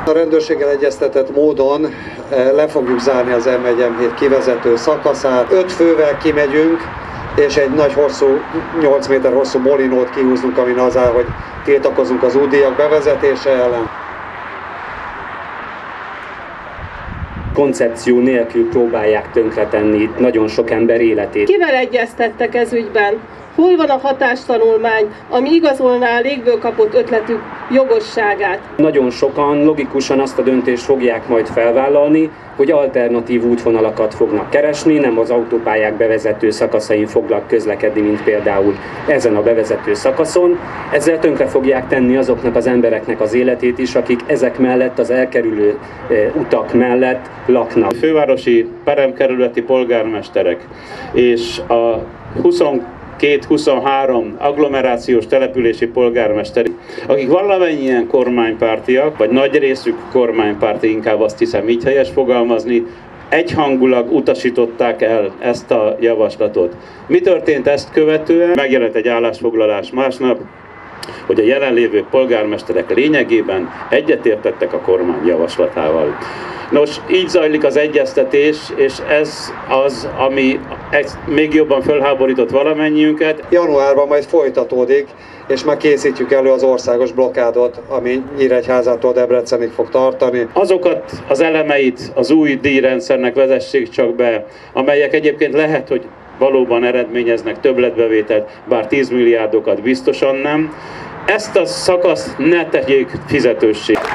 A rendőrséggel egyeztetett módon le fogjuk zárni az M1-M7 kivezető szakaszát. 5 fővel kimegyünk, és egy nagy hosszú, 8 méter hosszú molinót kihúznunk, amin az áll, hogy tiltakozunk az útdíjak bevezetése ellen. Koncepció nélkül próbálják tönkretenni nagyon sok ember életét. Kivel egyeztettek ez ügyben? Hol van a hatástanulmány, ami igazolná a légből kapott ötletük jogosságát? Nagyon sokan logikusan azt a döntést fogják majd felvállalni, hogy alternatív útvonalakat fognak keresni, nem az autópályák bevezető szakaszain fognak közlekedni, mint például ezen a bevezető szakaszon. Ezzel tönkre fogják tenni azoknak az embereknek az életét is, akik ezek mellett, az elkerülő utak mellett laknak. A fővárosi peremkerületi polgármesterek és a 22-23 agglomerációs települési polgármesteri, akik valamennyien kormánypártiak, vagy nagy részük kormánypárti, inkább azt hiszem így helyes fogalmazni, egyhangulag utasították el ezt a javaslatot. Mi történt ezt követően? Megjelent egy állásfoglalás másnap, hogy a jelenlévő polgármesterek lényegében egyetértettek a kormány javaslatával. Nos, így zajlik az egyeztetés, és ez az, ami még jobban fölháborított valamennyiünket. Januárban majd folytatódik, és már készítjük elő az országos blokkádot, ami Nyíregyházától Debrecenig fog tartani. Azokat az elemeit az új díjrendszernek vezessék csak be, amelyek egyébként lehet, hogy valóban eredményeznek többletbevételt, bár 10 milliárdokat biztosan nem. Ezt a szakaszt ne tegyék fizetőssé.